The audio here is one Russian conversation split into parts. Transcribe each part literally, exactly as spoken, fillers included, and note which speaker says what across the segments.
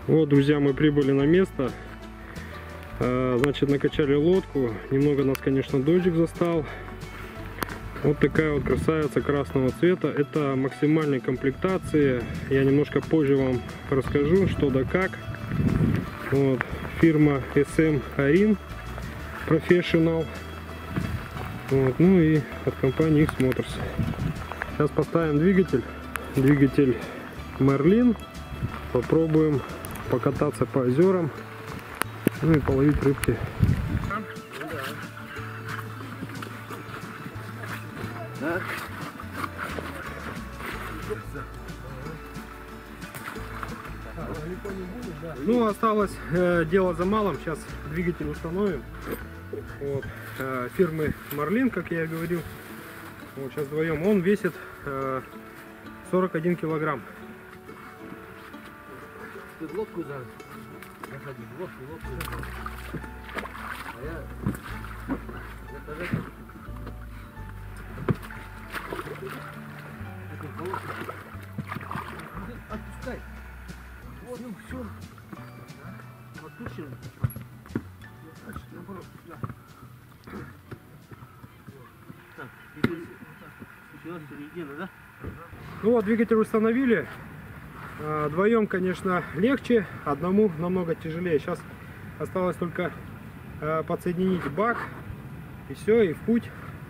Speaker 1: Вот, друзья, мы прибыли на место. Значит, накачали лодку. Немного нас, конечно, дождик застал. Вот такая вот красавица красного цвета. Это максимальной комплектации. Я немножко позже вам расскажу, что да как. Вот, фирма эс эм Marine Professional. Вот, ну и от компании X Motors. Сейчас поставим двигатель. Двигатель Merlin. Попробуем покататься по озерам. Ну и половить рыбки. Да. Ну, осталось э, дело за малым. Сейчас двигатель установим. Вот, э, фирмы Marlin, как я и говорил. Вот, сейчас вдвоем. Он весит э, сорок один килограмм.
Speaker 2: Лодку зараз. Заходи, лодку, лодку. А я... я тоже... Отпускай. Вот, ну все. Отпущен. Значит, наоборот, сюда. Так, теперь вот так. Середина, да?
Speaker 1: Ну вот, двигатель установили. Вдвоем, конечно, легче, одному намного тяжелее. Сейчас осталось только э, подсоединить бак, и все, и в путь.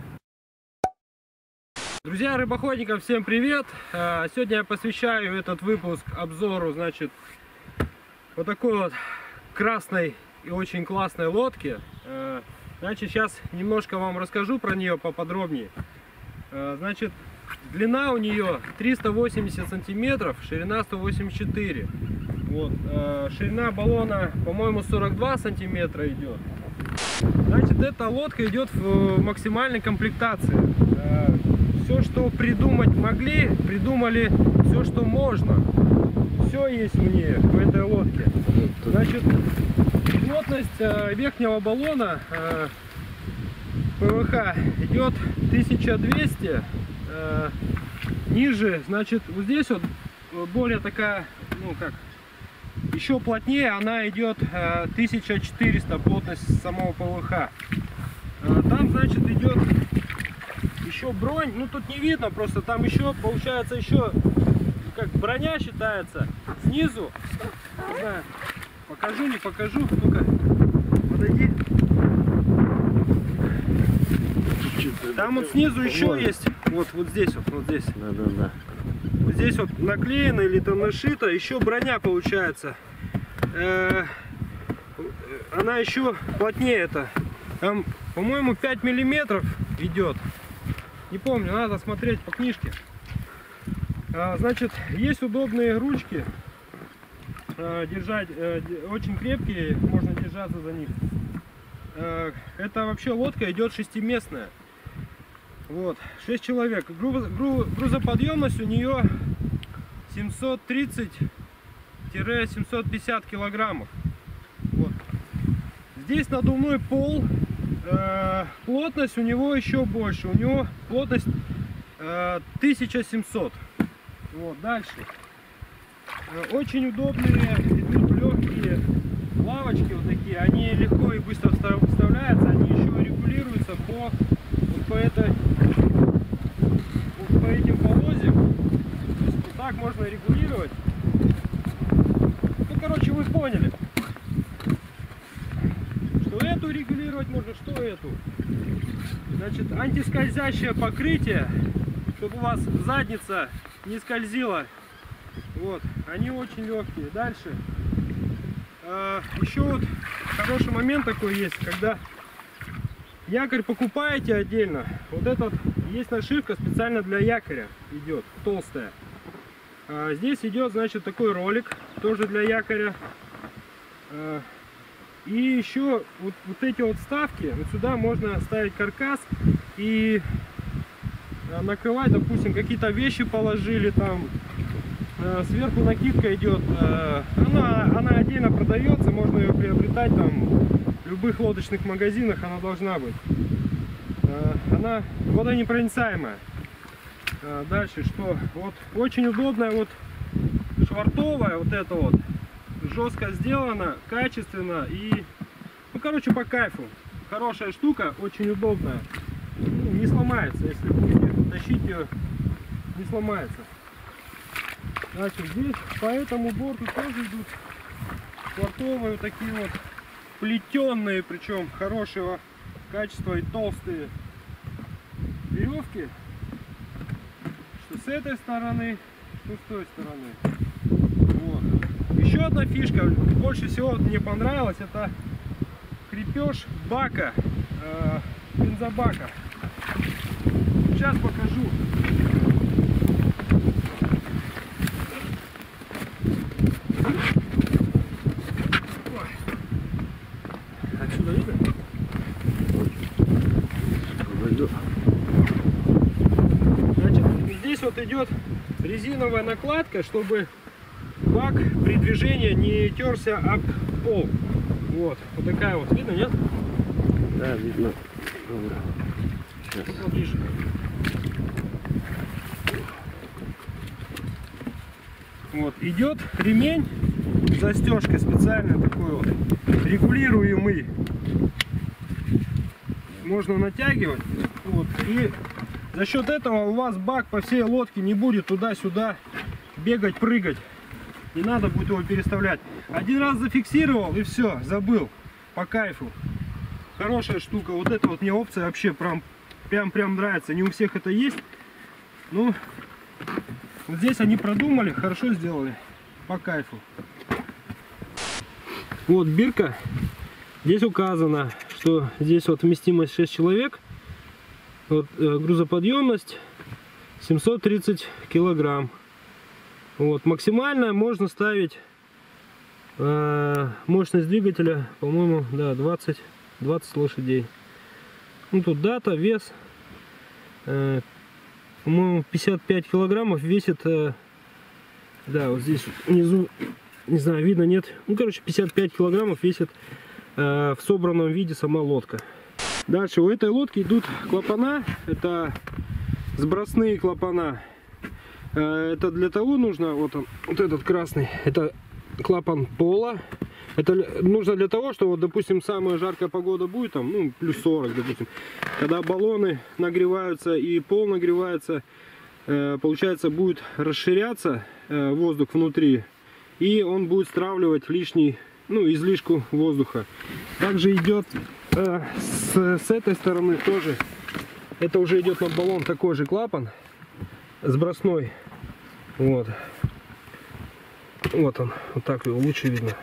Speaker 1: Друзья рыбоходникам, всем привет! Э, сегодня я посвящаю этот выпуск обзору, значит, вот такой вот красной и очень классной лодки. Э, значит, сейчас немножко вам расскажу про нее поподробнее. Э, значит, длина у нее триста восемьдесят сантиметров, ширина сто восемьдесят четыре. Вот, э, ширина баллона, по-моему, сорок два сантиметра идет. Значит, эта лодка идет в максимальной комплектации. Э, все, что придумать могли, придумали все, что можно. Все есть в ней, в этой лодке. Значит, плотность э, верхнего баллона э, пэ вэ ха идет тысяча двести. Ниже, значит, вот здесь вот более такая, ну как, еще плотнее, она идет тысяча четыреста плотность самого пэ вэ ха. Там, значит, идет еще бронь, ну тут не видно, просто там еще получается еще как броня считается снизу. Не знаю, покажу, не покажу, ну-ка, подойди. Там вот снизу еще есть, вот, вот здесь вот, вот здесь.
Speaker 2: Да, да, да.
Speaker 1: Вот здесь вот наклеено или там нашито, еще броня получается. Э-э- она еще плотнее это. Там, по-моему, пять миллиметров идет. Не помню, надо смотреть по книжке. А, значит, есть удобные ручки. А, держать, э, очень крепкие, можно держаться за них. А, это вообще лодка идет шестиместная. Вот, шесть человек. Груз, груз, грузоподъемность у нее семьсот тридцать — семьсот пятьдесят килограммов. Вот. Здесь надувной пол. Э, плотность у него еще больше. У него плотность э, тысяча семьсот. Вот, дальше. Э, очень удобные, идут легкие лавочки вот такие. Они легко и быстро вставляются. Они еще регулируются по вот по этой, вот по этим полозьям. То есть вот так можно регулировать. Ну, короче, вы поняли, что эту регулировать можно, что эту. Значит, антискользящее покрытие, чтобы у вас задница не скользила. Вот, они очень легкие. Дальше. Э, еще вот хороший момент такой есть, когда якорь покупаете отдельно. Вот этот есть нашивка специально для якоря идет, толстая. А здесь идет, значит, такой ролик, тоже для якоря. А, и еще вот, вот эти вот вставки, вот сюда можно ставить каркас и накрывать, допустим, какие-то вещи положили там. А, сверху накидка идет, а, она, она отдельно продается, можно ее приобретать там в любых лодочных магазинах, она должна быть. А, она водонепроницаемая. А, дальше что? Вот очень удобная вот швартовая вот эта вот жестко сделано, качественно и, ну, короче, по кайфу. Хорошая штука, очень удобная. Ну, не сломается, если будете тащить ее, не сломается. Значит, здесь по этому борту тоже идут платовые такие вот плетенные, причем хорошего качества и толстые веревки. Что с этой стороны, что с той стороны. Вот. Еще одна фишка, больше всего мне понравилась, это крепеж бака, э, бензобака. Сейчас покажу. Отсюда видно? Значит, здесь вот идет резиновая накладка, чтобы бак при движении не терся об пол. Вот, вот такая вот, видно, нет?
Speaker 2: Да, видно.
Speaker 1: Сейчас. Поближе. Вот, идет ремень, застежка специально такой вот, регулируемый. Можно натягивать. Вот, и за счет этого у вас бак по всей лодке не будет туда-сюда бегать, прыгать. Не надо будет его переставлять. Один раз зафиксировал и все, забыл. По кайфу. Хорошая штука. Вот эта вот мне опция вообще прям, прям, прям нравится. Не у всех это есть. Ну, вот здесь они продумали, хорошо сделали. По кайфу. Вот бирка. Здесь указано, что здесь вот вместимость шесть человек. Вот, э, грузоподъемность семьсот тридцать килограмм. Вот, максимально можно ставить э, мощность двигателя, по-моему, да, двадцать, двадцать лошадей. Ну, тут дата, вес, э, по-моему, пятьдесят пять килограммов весит, э, да, вот здесь внизу, не знаю, видно, нет, ну, короче, пятьдесят пять килограммов весит э, в собранном виде сама лодка. Дальше у этой лодки идут клапана, это сбросные клапана. Это для того нужно, вот он, вот этот красный, это клапан пола. Это нужно для того, что, вот, допустим, самая жаркая погода будет, там, ну, плюс сорок, допустим. Когда баллоны нагреваются и пол нагревается, э, получается, будет расширяться э, воздух внутри. И он будет стравливать лишний, ну, излишку воздуха. Также идет э, с, с этой стороны тоже. Это уже идет на баллон такой же клапан. Сбросной. Вот. Вот он. Вот так его лучше видно.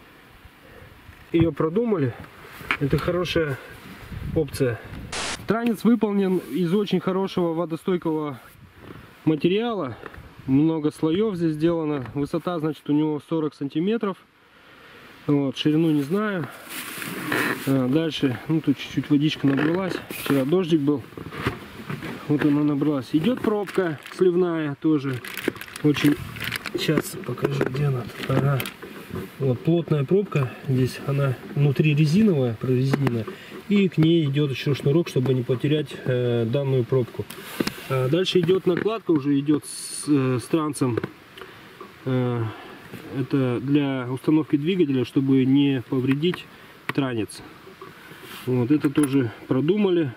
Speaker 1: Ее продумали. Это хорошая опция. Транец выполнен из очень хорошего водостойкого материала. Много слоев здесь сделано. Высота, значит, у него сорок сантиметров. Вот. Ширину не знаю. А, дальше, ну, тут чуть-чуть водичка набралась. Вчера дождик был. Вот она набралась. Идет пробка сливная тоже. Очень. Сейчас покажу, где она. Ага. Вот плотная пробка. Здесь она внутри резиновая, прорезиненная. И к ней идет еще шнурок, чтобы не потерять э, данную пробку. А дальше идет накладка, уже идет с, э, с трансом. Э, это для установки двигателя, чтобы не повредить транец. Вот это тоже продумали.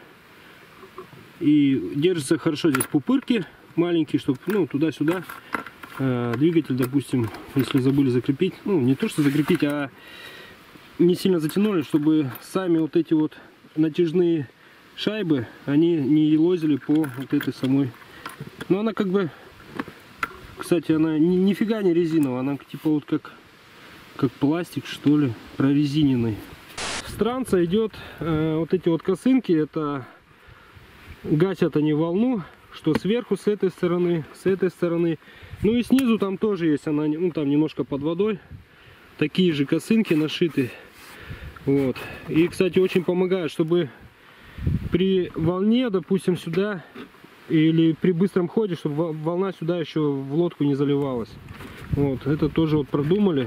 Speaker 1: И держится хорошо здесь пупырки маленькие, чтобы, ну, туда-сюда э, двигатель, допустим, если забыли закрепить, ну, не то что закрепить, а не сильно затянули, чтобы сами вот эти вот натяжные шайбы, они не елозили по вот этой самой. Но она как бы, кстати, она ни, нифига не резиновая, она типа вот как, как пластик, что ли, прорезиненный. С транса идет э, вот эти вот косынки, это гасят они волну, что сверху с этой стороны, с этой стороны. Ну и снизу там тоже есть, она, ну, там немножко под водой. Такие же косынки нашиты. Вот. И, кстати, очень помогает, чтобы при волне, допустим, сюда, или при быстром ходе, чтобы волна сюда еще в лодку не заливалась. Вот. Это тоже вот продумали.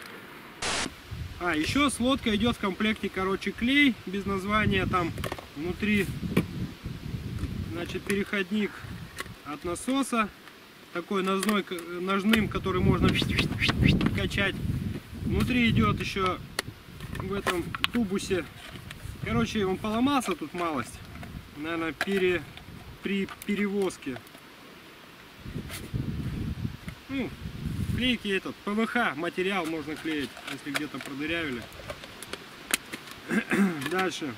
Speaker 1: А, еще с лодкой идет в комплекте, короче, клей без названия, там внутри. Значит, переходник от насоса, такой ножной, ножным, который можно качать. Внутри идет еще в этом тубусе. Короче, он поломался тут малость. Наверное, пере, при перевозке. Ну, клейки этот, ПВХ материал можно клеить, если где-то продырявили. Дальше.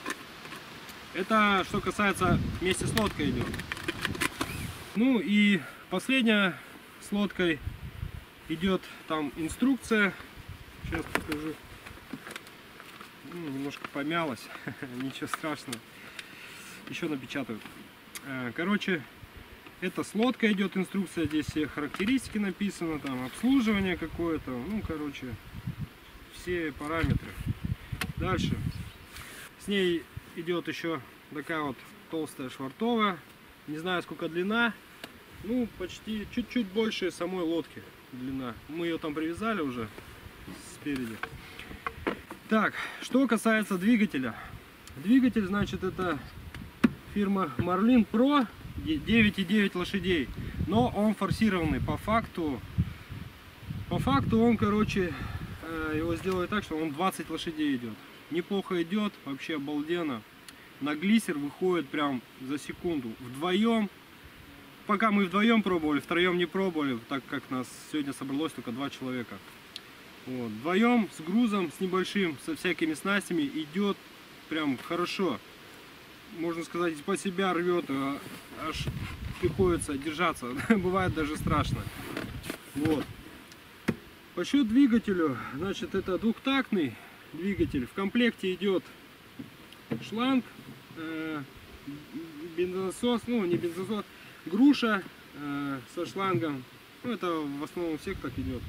Speaker 1: Это что касается вместе с лодкой идет. Ну и последняя с лодкой идет там инструкция. Сейчас покажу. Ну, немножко помялась. Ничего страшного. Еще напечатают. Короче, это с лодкой идет инструкция. Здесь все характеристики написано, там обслуживание какое-то. Ну, короче, все параметры. Дальше. С ней идет еще такая вот толстая швартовая. Не знаю, сколько длина. Ну, почти чуть-чуть больше самой лодки длина. Мы ее там привязали уже спереди. Так, что касается двигателя. Двигатель, значит, это фирма Marlin Pro, девять и девять лошадей. Но он форсированный. По факту, по факту он, короче, его сделали так, что он двадцать лошадей идет. Неплохо идет, вообще обалденно. На глиссер выходит прям за секунду. Вдвоем, пока мы вдвоем пробовали, втроем не пробовали, так как нас сегодня собралось только два человека. Вот. Вдвоем с грузом, с небольшим, со всякими снастями идет прям хорошо. Можно сказать, по себя рвет, а аж приходится держаться. Бывает даже страшно. Вот. По счету двигателю, значит, это двухтактный двигатель. В комплекте идет шланг, э, бензонасос, ну не бензонасос, груша э, со шлангом. Ну, это в основном у всех так идет.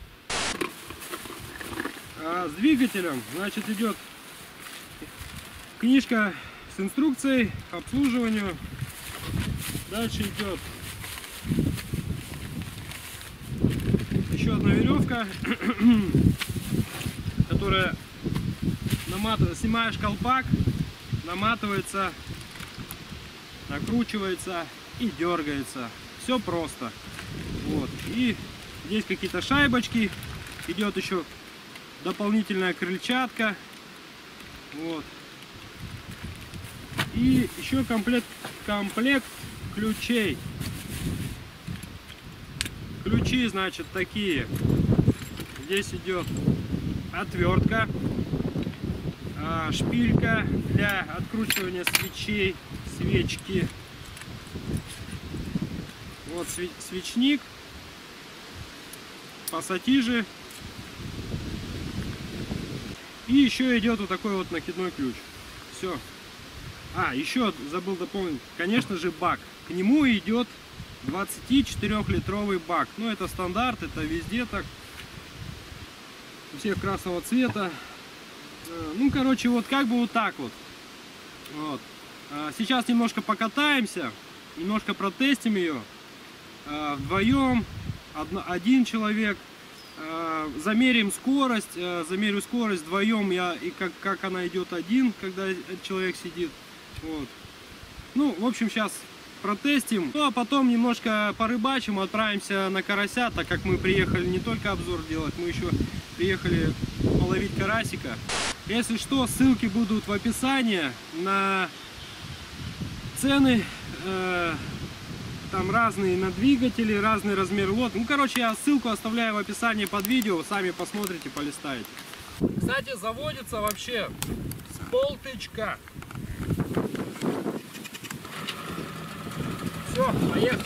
Speaker 1: А с двигателем, значит, идет книжка с инструкцией к обслуживанию. Дальше идет еще одна веревка, которая наматывает, снимаешь колпак, наматывается, накручивается и дергается. Все просто. Вот. И здесь какие-то шайбочки. Идет еще дополнительная крыльчатка. Вот. И еще комплект, комплект ключей. Ключи, значит, такие. Здесь идет отвертка, шпилька для откручивания свечей, свечки. Вот свечник, пассатижи. И еще идет вот такой вот накидной ключ. Все. А, еще забыл дополнить. Конечно же, бак. К нему идет двадцатичетырёхлитровый бак. Ну, это стандарт, это везде так. У всех красного цвета. Ну, короче, вот как бы вот так вот. Вот. Сейчас немножко покатаемся, немножко протестим ее. Вдвоем, один человек. Замерим скорость, замерю скорость вдвоем, я и как, как она идет один, когда человек сидит. Вот. Ну, в общем, сейчас протестим. Ну, а потом немножко порыбачим, отправимся на карася, так как мы приехали не только обзор делать, мы еще приехали половить карасика. Если что, ссылки будут в описании на цены. Э Там разные на двигатели, разный размер лодки. Ну, короче, я ссылку оставляю в описании под видео. Сами посмотрите, полистаете. Кстати, заводится вообще с полтычка. Все, поехали.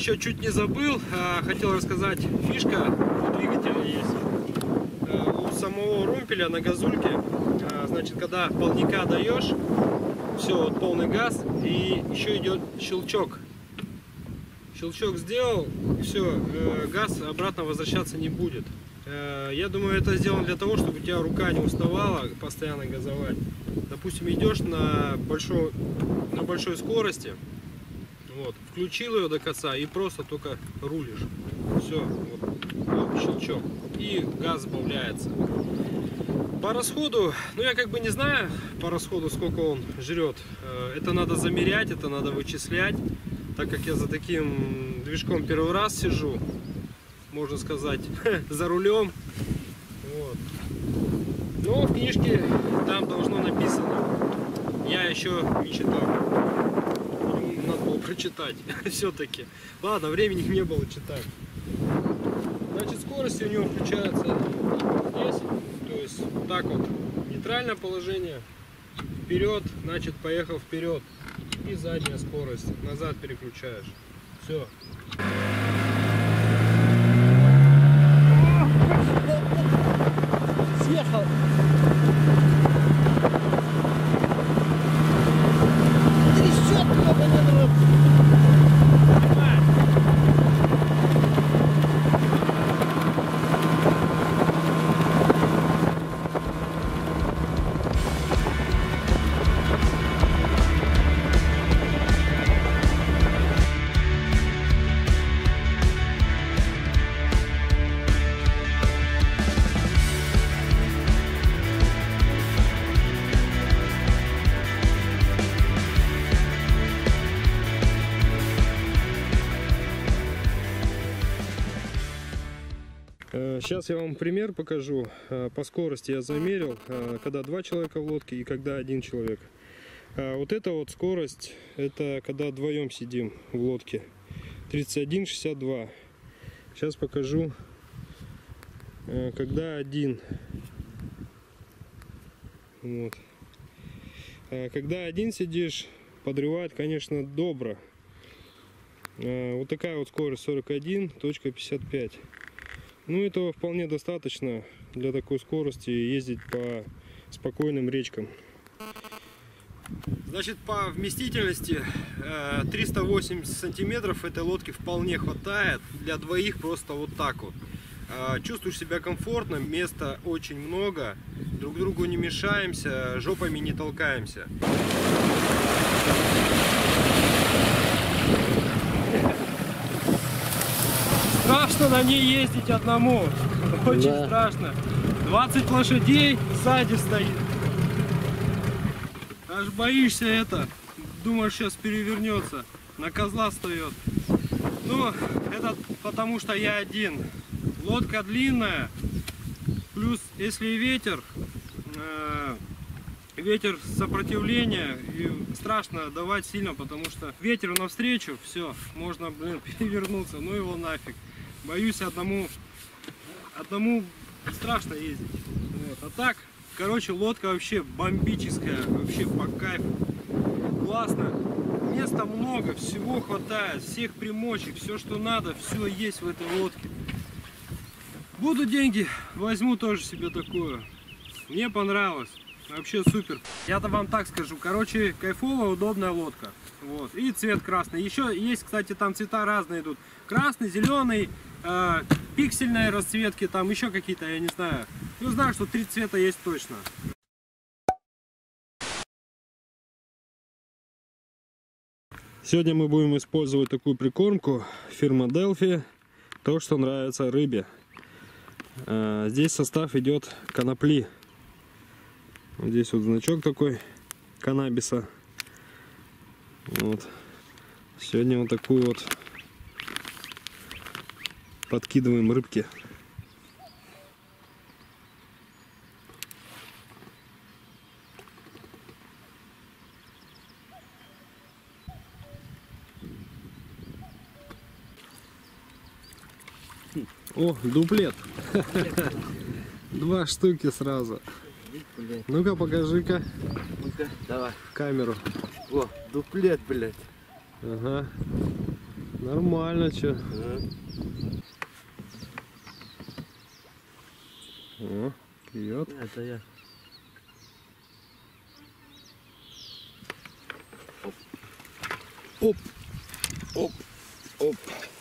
Speaker 1: еще чуть не забыл, хотел рассказать, фишка у двигателя есть. У самого румпеля на газульке, значит, когда полника даешь, все, вот полный газ, и еще идет щелчок. Щелчок сделал, все, газ обратно возвращаться не будет. Я думаю, это сделано для того, чтобы у тебя рука не уставала постоянно газовать. Допустим, идешь на большой, на большой скорости, вот, включил ее до конца и просто только рулишь. Все, вот, вот, щелчок. И газ сбавляется. По расходу, ну я как бы не знаю по расходу, сколько он жрет. Это надо замерять, это надо вычислять. Так как я за таким движком первый раз сижу, можно сказать, за рулем. Вот. Но в книжке там должно написано. Я еще не читал. Надо было прочитать все-таки. Ладно, времени не было читать. Значит, скорости у него включаются здесь. То есть вот так вот. Нейтральное положение. Вперед, значит, поехал вперед. И задняя скорость. Назад переключаешь. Все.
Speaker 2: Съехал. Трещот, ёбаный рот.
Speaker 1: Сейчас я вам пример покажу. По скорости я замерил, когда два человека в лодке и когда один человек. Вот эта вот скорость, это когда вдвоем сидим в лодке. тридцать один шестьдесят два. Сейчас покажу, когда один. Вот. Когда один сидишь, подрывает, конечно, добро. Вот такая вот скорость сорок один пятьдесят пять. Ну, этого вполне достаточно для такой скорости ездить по спокойным речкам. Значит, по вместительности триста восемьдесят сантиметров этой лодки вполне хватает. Для двоих просто вот так вот. Чувствуешь себя комфортно, места очень много, друг другу не мешаемся, жопами не толкаемся. Страшно на ней ездить одному, очень да. Страшно. двадцать лошадей сзади стоит. Аж боишься это, думаешь, сейчас перевернется, на козла встает. Ну, это потому что я один. Лодка длинная, плюс если ветер, э, ветер сопротивления, и страшно давать сильно, потому что ветер навстречу, все, можно, блин, перевернуться, ну его нафиг. Боюсь одному, одному страшно ездить. Вот. А так, короче, лодка вообще бомбическая, вообще по кайфу. Классно. Места много, всего хватает, всех примочек, все, что надо, все есть в этой лодке. Будут деньги, возьму тоже себе такую. Мне понравилось. Вообще супер. Я-то вам так скажу. Короче, кайфовая, удобная лодка. Вот. И цвет красный. Еще есть, кстати, там цвета разные идут. Красный, зеленый, э, пиксельные расцветки, там еще какие-то, я не знаю. Ну, знаю, что три цвета есть точно. Сегодня мы будем использовать такую прикормку фирма Delphi. То, что нравится рыбе. Э, здесь состав идет конопли. Здесь вот значок такой каннабиса. Вот. Сегодня вот такую вот подкидываем рыбки. О, дуплет. Два штуки сразу. Ну-ка, покажи-ка.
Speaker 2: Ну-ка, давай.
Speaker 1: Камеру.
Speaker 2: О, дуплет, блядь.
Speaker 1: Ага. Нормально, что?
Speaker 2: Да.
Speaker 1: О, клюет.
Speaker 2: Это я.
Speaker 1: Оп, оп, оп.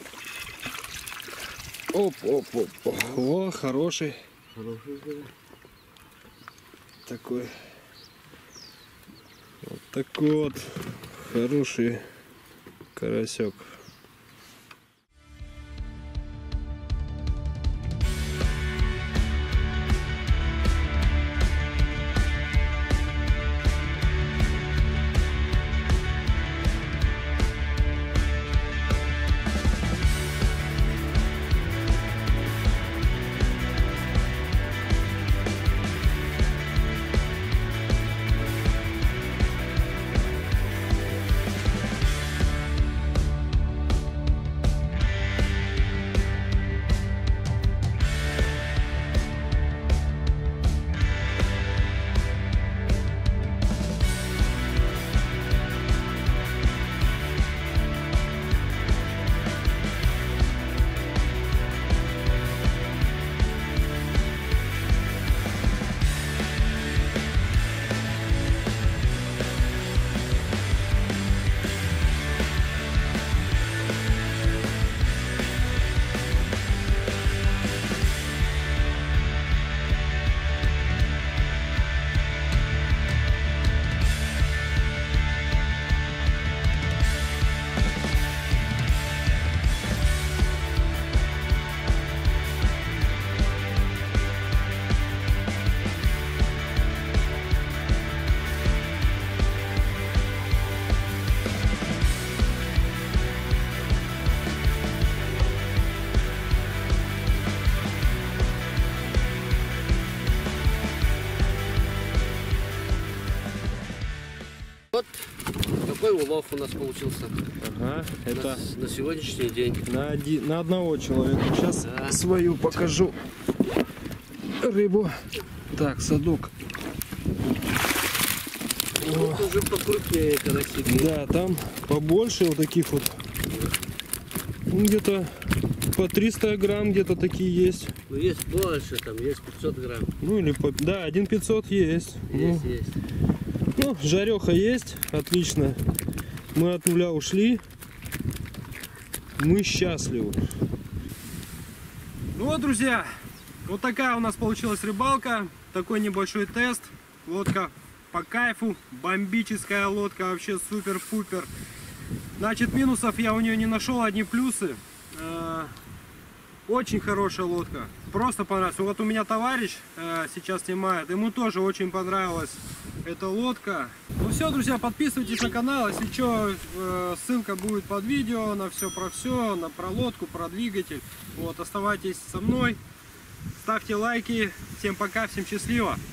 Speaker 1: Оп, оп, оп. О, хороший.
Speaker 2: Хороший, да.
Speaker 1: Такой. Вот такой вот хороший карасек.
Speaker 2: Вот такой улов у нас получился.
Speaker 1: Ага, это
Speaker 2: на, на сегодняшний день.
Speaker 1: на, один, на одного человека. Сейчас
Speaker 2: Да.
Speaker 1: свою покажу рыбу. Так, садок.
Speaker 2: Тут уже покрупнее карасики.
Speaker 1: Да, там побольше вот таких вот. Ну, где-то по триста грамм где-то такие есть.
Speaker 2: Ну есть больше, там есть пятьсот грамм.
Speaker 1: Ну или по... Да, один пятьсот есть.
Speaker 2: Есть,
Speaker 1: Ну,
Speaker 2: есть.
Speaker 1: ну, жареха есть. Отлично. Мы от нуля ушли. Мы счастливы. Ну вот, друзья. Вот такая у нас получилась рыбалка. Такой небольшой тест. Лодка по кайфу. Бомбическая лодка. Вообще супер-пупер. Значит, минусов я у нее не нашел. Одни плюсы. Очень хорошая лодка. Просто понравилась. Вот у меня товарищ э, сейчас снимает. Ему тоже очень понравилась эта лодка. Ну все, друзья, подписывайтесь на канал. Если что, э, ссылка будет под видео на все про все, на про лодку, про двигатель. Вот, оставайтесь со мной. Ставьте лайки. Всем пока, всем счастливо.